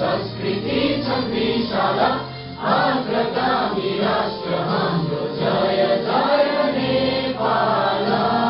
संस्कृति छन्दिशाला अग्रगामी राष्ट्र हाम्रो जय जय नेपाल।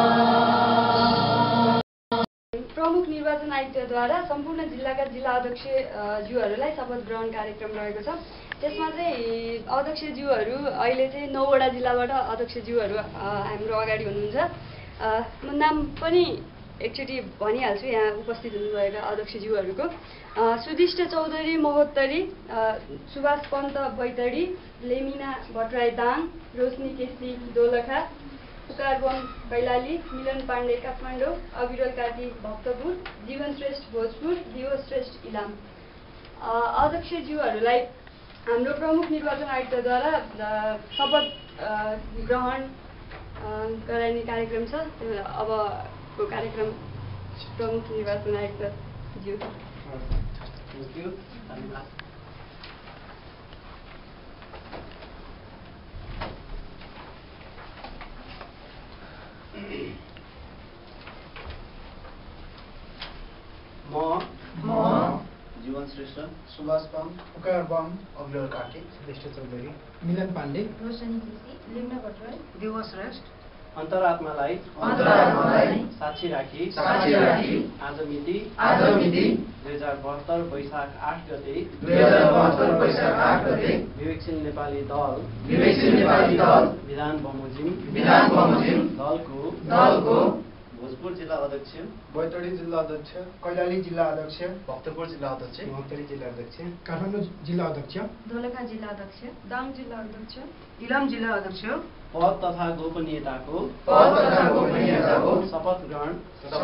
प्रमुख निर्वाचन आयुक्तद्वारा सम्पूर्ण जिल्लाका जिल्ला अध्यक्षज्यूहरूलाई शपथ ग्रहण कार्यक्रम रहेको छ। त्यसमा चाहिँ अध्यक्षज्यूहरू अहिले चाहिँ 9 वटा जिल्लाबाट अध्यक्षज्यूहरू हाम्रो अगाडि हुनुहुन्छ। म नाम पनि एकचोटि भनिहाल्छु यहाँ उपस्थित हुनुभएका अध्यक्षज्यूहरूको। सुदिष्ट चौधरी महोत्तरी, सुभाष पन्त बैतडी, लेमिना भट्टराई दाङ, रोशनी केसी दोलखा, पुकारबम कैलाली, मिलन पाण्डे काठमाडौँ, अविरल कार्की भक्तपुर, जीवन श्रेष्ठ भोजपुर, दिवो श्रेष्ठ इलाम। अध्यक्षज्यूहरूलाई हाम्रो प्रमुख निर्वाचन आयुक्तद्वारा शपथ ग्रहण गराइने कार्यक्रम छ। अबको कार्यक्रम प्रमुख निर्वाचन आयुक्तज्यू। म जीवन श्रेष्ठ, सुभाष बम, पुकार बम, अविरल कार्की, सुदिष्ट चौधरी, मिलन पाण्डे, रोशनी केसी, लिम्ना भट्टराई, दिवो श्रेष्ठ अन्तरात्मालाई साक्षी राखी आज मिति 2072 वैशाख 8 गते विवेकशील नेपाली दल विधान बमोजिम दलको भोजपुर जिल्ला अध्यक्ष, बैतडी जिल्ला अध्यक्ष, कैलाली जिल्ला अध्यक्ष, भक्तपुर जिल्ला अध्यक्ष, महोत्तरी जिल्ला अध्यक्ष, काठमाडौँ जिल्ला अध्यक्ष, दोलखा जिल्ला अध्यक्ष, दाङ जिल्ला अध्यक्ष, इलाम जिल्ला अध्यक्ष पद तथा गोपनीयताको शपथ ग्रहण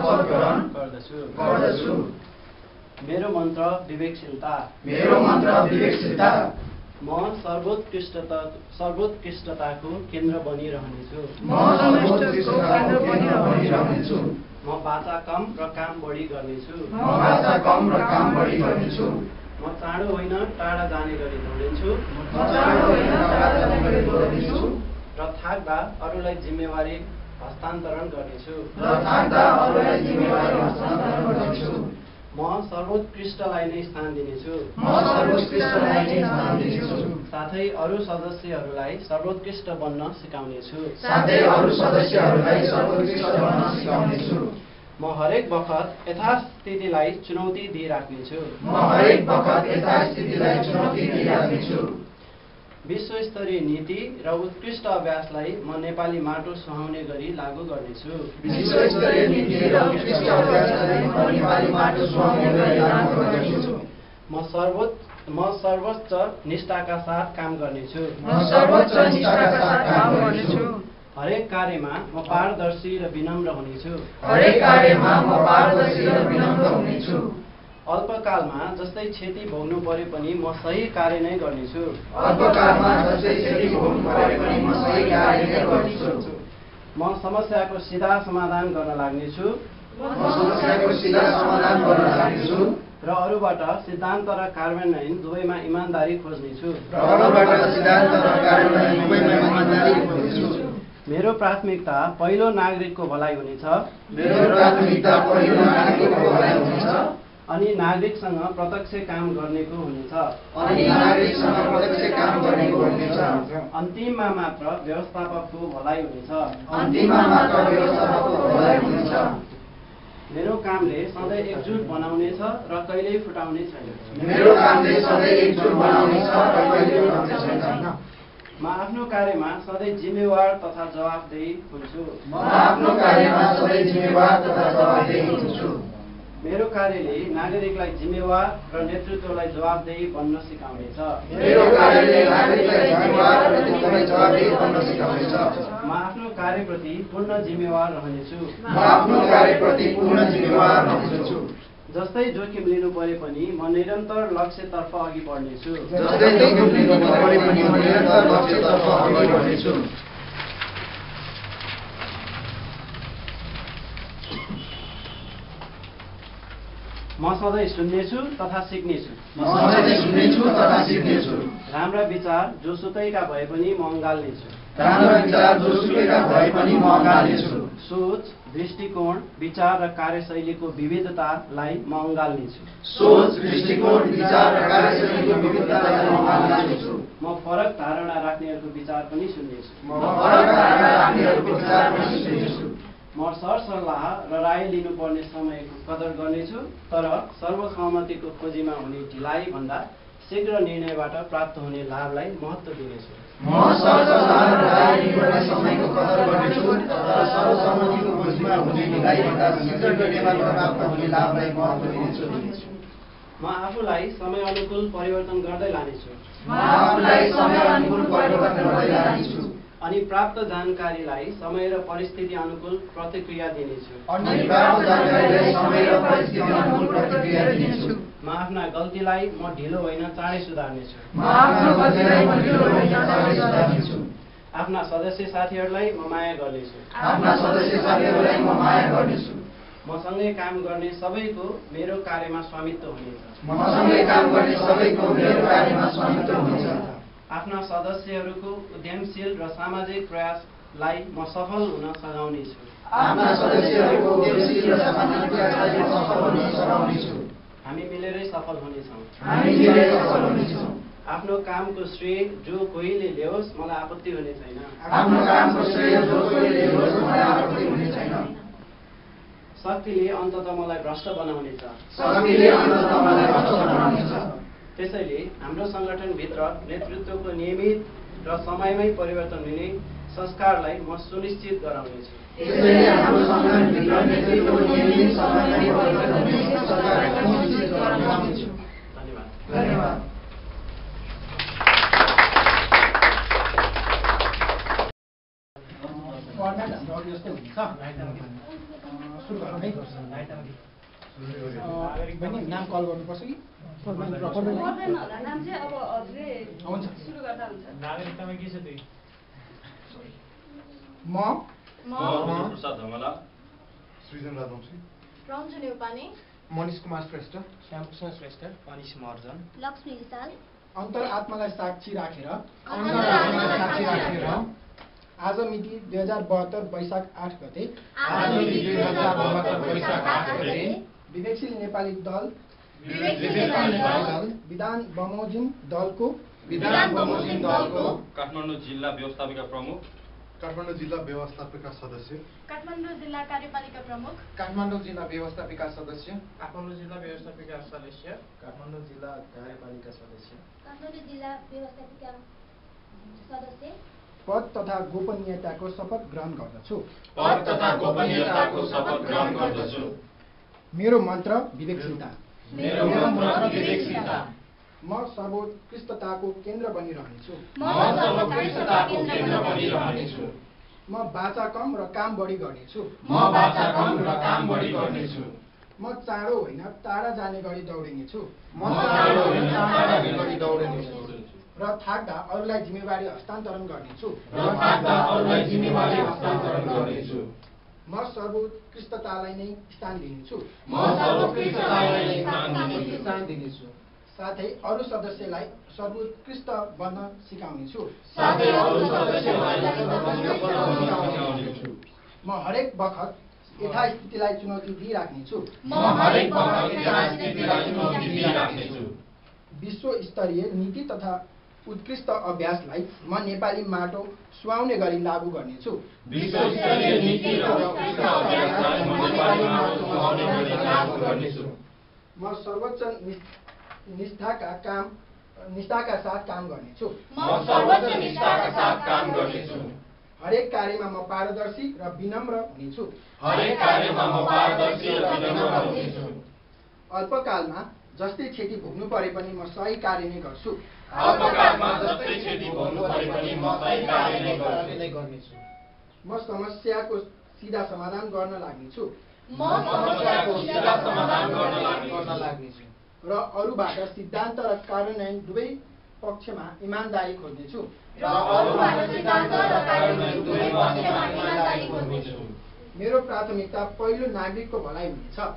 गर्दछु। मेरो मन्त्र विवेकशीलता। म सर्वोत्कृष्टताको केन्द्र बनिरहनेछु। म बाचा कम र काम बढी गर्नेछु। म चाँडो होइन टाढा जाने गरी दौडिन्छु र थाक्दा अरूलाई जिम्मेवारी हस्तान्तरण गर्नेछु। म सर्वोत्कृष्टलाई नै स्थान दिनेछु। साथै अरू सदस्यहरूलाई सर्वोत्कृष्ट बन्न सिकाउनेछु। म हरेक बखत यथास्थितिलाई चुनौती दिइराख्नेछु। विश्वस्तरीय नीति र उत्कृष्ट अभ्यासलाई म नेपाली माटो सुहाउने गरी लागू गर्नेछु। म सर्वोच्च निष्ठाका साथ काम गर्नेछु। हरेक कार्यमा म पारदर्शी र विनम्र हुनेछु। अल्पकालमा जस्तै क्षति भोग्नु पर्यो पनि म सही कार्य नै गर्नेछु। म समस्याको सीधा समाधान गर्न लाग्नेछु र अरूबाट सिद्धान्त र कार्यान्वयन दुवैमा इमान्दारी खोज्नेछु। मेरो प्राथमिकता पहिलो नागरिकको भलाइ हुनेछ अनि नागरिकसँग प्रत्यक्ष काम गर्नेको हुनेछ। अन्तिममा मात्र व्यवस्थापकको भलाइ हुनेछ। मेरो कामले सधैँ एकजुट बनाउनेछ र कहिल्यै फुटाउने छैन। म आफ्नो कार्यमा सधैँ जिम्मेवार तथा जवाफदेही हुन्छु। मेरो कार्यले नागरिकलाई जिम्मेवार र नेतृत्वलाई जवाफदेही बन्न सिकाउनेछ। म आफ्नो कार्यप्रति पूर्ण जिम्मेवार रहनेछु। जस्तै जोखिम लिनु परे पनि म निरन्तर लक्ष्यतर्फ अघि बढ्नेछु। म सधैँ सुन्नेछु तथा सिक्नेछु। राम्रा विचार जोसुकैका भए पनि म अँगाल्नेछु। सोच, दृष्टिकोण, विचार र कार्यशैलीको विविधतालाई म अँगाल्नेछु। सोच, दृष्टिकोण, विचार र कार्यशैलीको विविधतालाई म अँगाल्नेछु। म फरक धारणा राख्नेहरूको विचार पनि सुन्नेछु। म सरसल्लाह र राय लिनुपर्ने समयको कदर गर्नेछु, तर सर्वसहमतिको खोजीमा हुने ढिलाइ भन्दा शीघ्र निर्णयबाट प्राप्त हुने लाभलाई महत्त्व दिनेछु। म सरसल्लाह र राय लिनुपर्ने समयको कदर गर्नेछु, तर सर्वसहमतिको खोजीमा हुने ढिलाइ भन्दा शीघ्र निर्णयबाट प्राप्त हुने लाभलाई महत्त्व दिनेछु। म आफूलाई समय अनुकूल परिवर्तन गर्दै लानेछु। अनि प्राप्त जानकारीलाई समय र परिस्थिति अनुकूल प्रतिक्रिया दिनेछु। म आफ्ना गल्तीलाई म ढिलो होइन चाँडै सुधार्नेछु। आफ्ना सदस्य साथीहरूलाई म माया गर्नेछु। मसँगै काम गर्ने सबैको मेरो कार्यमा स्वामित्व हुनेछ। आफ्ना सदस्यहरूको उद्यमशील र सामाजिक प्रयासलाई म सफल हुन सघाउनेछु। हामी मिलेरै सफल हुनेछौँ। आफ्नो कामको श्रेय जो कोहीले ल्याओस् मलाई आपत्ति हुने छैन। शक्तिले अन्ततः मलाई भ्रष्ट बनाउनेछ। त्यसैले हाम्रो सङ्गठनभित्र नेतृत्वको नियमित र समयमै परिवर्तन हुने संस्कारलाई म सुनिश्चित गराउनेछु। धन्यवाद। नाम कल गर्नुपर्छ कि नाम चाहिँ अब हजुरले सुरु गर्दा हुन्छ। नागरिकतामा के छ त्यही? म प्रसाद धमला, सृजन राजवंशी, रञ्जन नेपाली, मनिष कुमार श्रेष्ठ, श्यामकृष्ण श्रेष्ठ, मनिष महर्जन, लक्ष्मी रिसाल, अन्तरआत्मालाई साक्षी राखेर आज मिति 2072 वैशाख 8 गते विवेकशील नेपाली दल विधान बमोजिम दलको काठमाडौँ जिल्ला व्यवस्थापिका प्रमुख, काठमाडौँ जिल्ला व्यवस्थापिका सदस्य, काठमाडौँ जिल्ला कार्यपालिका प्रमुख, काठमाडौँ जिल्ला व्यवस्थापिका सदस्य, काठमाडौँ जिल्ला व्यवस्थापिका सदस्य, काठमाडौँ जिल्ला कार्यपालिका सदस्य, काठमाडौँ जिल्ला व्यवस्थापिका सदस्य पद तथा गोपनीयताको शपथ ग्रहण गर्दछु। मेरो मन्त्र विवेकशीलता। म सर्वोत्कृष्टताको केन्द्र बनिरहनेछु। म बाचा कम र काम बढी गर्नेछु। म चाँडो होइन टाढा जाने गरी दौडिनेछु। र थाक्दा अरूलाई जिम्मेवारी हस्तान्तरण गर्नेछु। म सर्वोत्कृष्टतालाई नै स्थान दिनेछु। साथै अरू सदस्यलाई सर्वोत्कृष्ट बन्न सिकाउनेछु। म हरेक बखत यथास्थितिलाई चुनौती दिइराख्नेछु। विश्व स्तरीय नीति तथा उत्कृष्ट अभ्यासलाई म नेपाली माटो सुहाउने गरी लागू गर्नेछु। म सर्वोच्च निष्ठाका साथ काम गर्नेछु। हरेक कार्यमा म पारदर्शी र विनम्र हुनेछु। अल्पकालमा जस्तै क्षति भोग्नु परे पनि म सही कार्य नै गर्छु। म समस्याको सिधा समाधान गर्न लाग्नेछु र अरूबाट सिद्धान्त र कार्यान्वयन दुवै पक्षमा इमानदारी खोज्नेछु। मेरो प्राथमिकता पहिलो नागरिकको भलाइ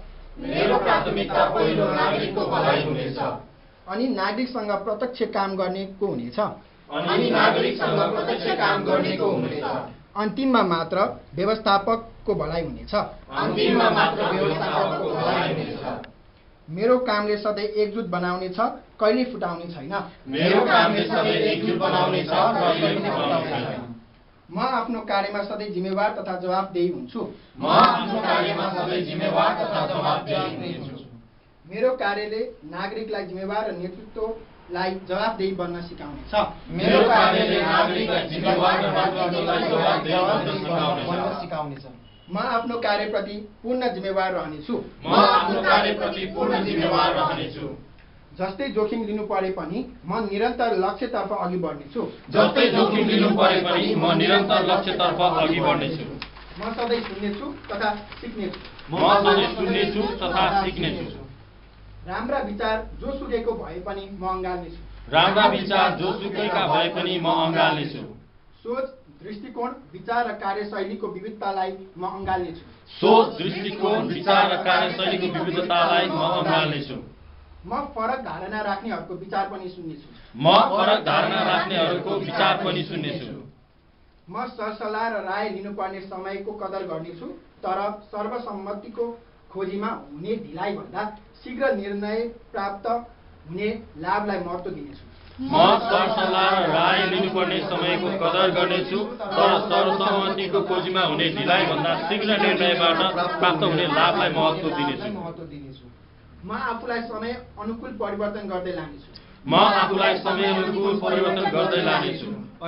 हुनेछ। अनि नागरिकसँग प्रत्यक्ष काम गर्नेको हुनेछ। अन्तिममा मात्र व्यवस्थापक व्यवस्थापकको भलाइ हुनेछ। अन्तिममा मात्र व्यवस्थापकको भलाइ हुनेछ। मेरो कामले सधैँ एकजुट बनाउने छ, कहिल्यै फुटाउने छैन। मेरो कामले सधैँ एकजुट बनाउने छ, कहिल्यै फुटाउने छैन। म आफ्नो कार्यमा सधैँ जिम्मेवार तथा जवाफदेही हुन्छु। म आफ्नो कार्यमा सधैँ जिम्मेवार तथा जवाफदेही हुन्छु। मेरो कार्यले नागरिकलाई जिम्मेवार र नेतृत्वलाई जवाफदेही बन्न सिकाउनेछ। मेरो कार्यले नागरिकलाई जिम्मेवार र नेतृत्वलाई जवाफदेही बन्न सिकाउनेछ। म आफ्नो कार्यप्रति पूर्ण जिम्मेवार रहनेछु। म आफ्नो कार्यप्रति पूर्ण जिम्मेवार रहनेछु। जस्तै जोखिम लिनु परे पनि म निरन्तर लक्ष्यतर्फ अघि बढ्नेछु। जस्तै जोखिम लिनु परे पनि म निरन्तर लक्ष्यतर्फ अघि बढ्नेछु। म सधैँ सुन्नेछु तथा सिक्नेछु। म सधैँ सुन्नेछु तथा सिक्नेछु। राम्रा विचार जोसुकैको भए पनि म अँगाल्नेछु। राम्रा विचार जोसुकैका भए पनि म अँगाल्नेछु। सोच, दृष्टिकोण, विचार र कार्यशैलीको विविधतालाई म अँगाल्नेछु। सोच, दृष्टिकोण, विचार र कार्यशैलीको विविधतालाई म अँगाल्नेछु। म फरक धारणा राख्नेहरूको विचार पनि सुन्नेछु। म फरक धारणा राख्नेहरूको विचार पनि सुन्नेछु। म सरसल्लाह र राय लिनुपर्ने समयको कदर गर्नेछु, तर सर्वसम्मतिको खोजीमा हुने ढिलाइ भन्दा शीघ्र निर्णय प्राप्त हुने लाभलाई महत्त्व दिनेछु। म सरसल्लाह र राय लिनुपर्ने समयको कदर गर्नेछु, तर सर्वसम्मतिको खोजीमा हुने ढिलाइ भन्दा शीघ्र निर्णयबाट प्राप्त हुने लाभलाई महत्त्व दिनेछु। म आफूलाई समय अनुकूल परिवर्तन गर्दै लानेछु। म आफूलाई समय अनुकूल परिवर्तन गर्दै लानेछु।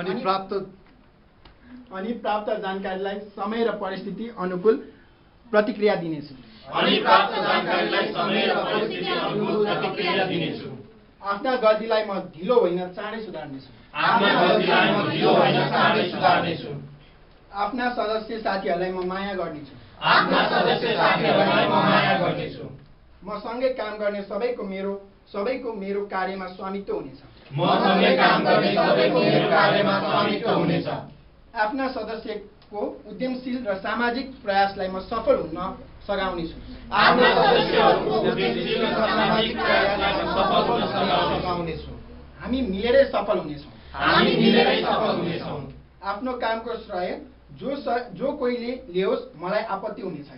अनि प्राप्त जानकारीलाई समय र परिस्थिति अनुकूल प्रतिक्रिया दिनेछु। आफ्ना गल्तीलाई म ढिलो होइन चाँडै सुधार्नेछु। आफ्ना सदस्य साथीहरूलाई म माया गर्नेछु। म सँगै काम गर्ने सबैको मेरो कार्यमा स्वामित्व हुनेछ। आफ्ना सदस्यको उद्यमशील र सामाजिक प्रयासलाई म सफल हुन सघाउनेछु। हामी मिलेरै सफल हुनेछौँ। आफ्नो कामको श्रेय जो कोहीले लियोस् मलाई आपत्ति हुने छैन।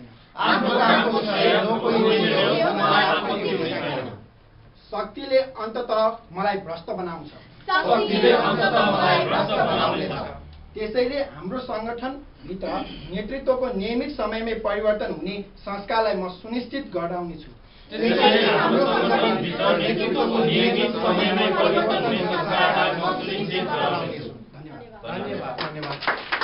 शक्तिले अन्ततः मलाई भ्रष्ट बनाउँछ। त्यसैले हाम्रो संगठनभित्र नेतृत्वको नियमित समयमै परिवर्तन हुने संस्कारलाई म सुनिश्चित गराउनेछु। धन्यवाद।